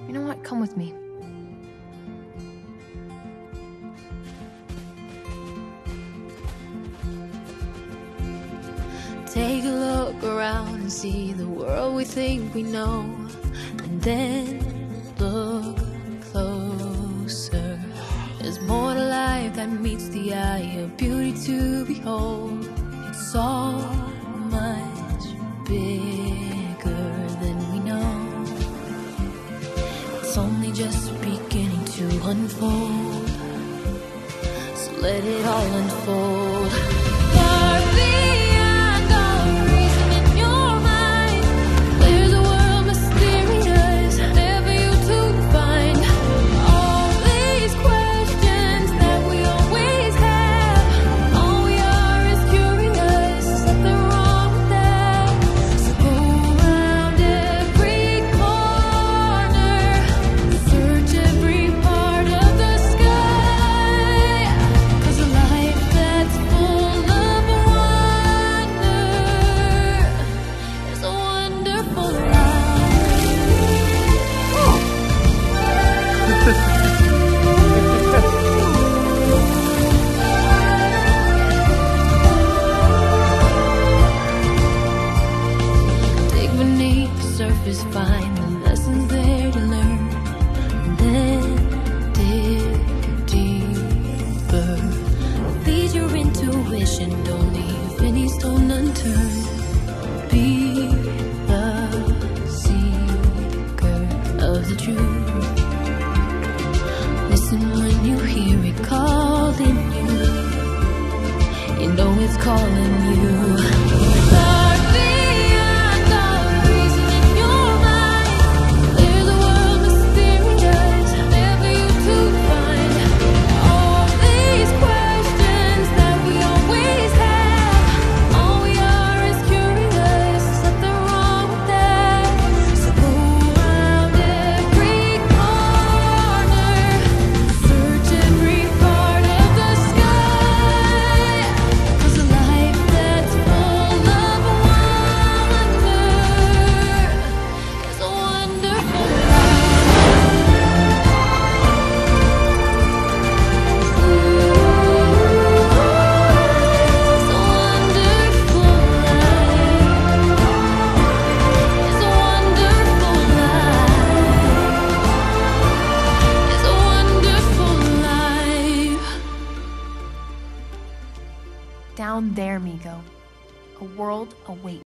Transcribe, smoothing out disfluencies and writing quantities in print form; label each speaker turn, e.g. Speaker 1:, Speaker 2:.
Speaker 1: You know what? Come with me.
Speaker 2: Take a look around and see the world we think we know, and then look closer. There's more to life than meets the eye, a beauty to behold. It's so much bigger than we know. It's only just beginning to unfold, so let it all unfold. Far beyond all reason in your mind, there's a world mysterious, never you to find. All these questions that we always have, all we are is curious, nothing wrong with that. So go around every corner, search every part of the sky, 'cause a life that's full of wonder is a wonderful Dig beneath the surface, find the lessons there to learn, and then dig deeper. Feed your intuition, don't leave any stone unturned. Be the seeker of the truth. Listen when you hear it calling you. You know it's calling you. Far beyond all reason in your mind, there's a world mysterious, never you to find. All these questions that we always have, all we are is curious, nothing wrong with that. So go around every corner, search every part of the sky, 'cause a life that's full of wonder is a wonderful
Speaker 1: Down there, Migo. A world awaits.